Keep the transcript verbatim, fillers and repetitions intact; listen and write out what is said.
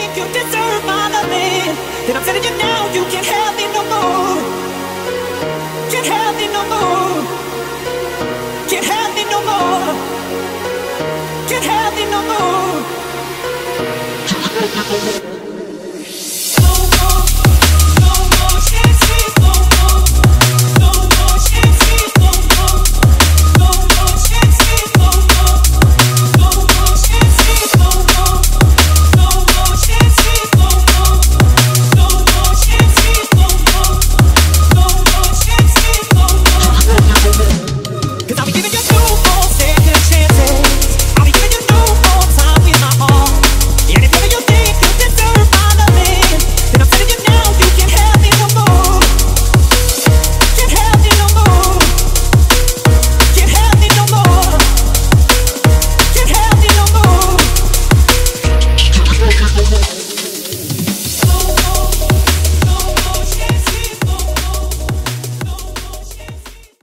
think you deserve my loving, then I'm telling you now, you can't have me no more. Can't have me no more. Can't have me no more. Can't have me no more.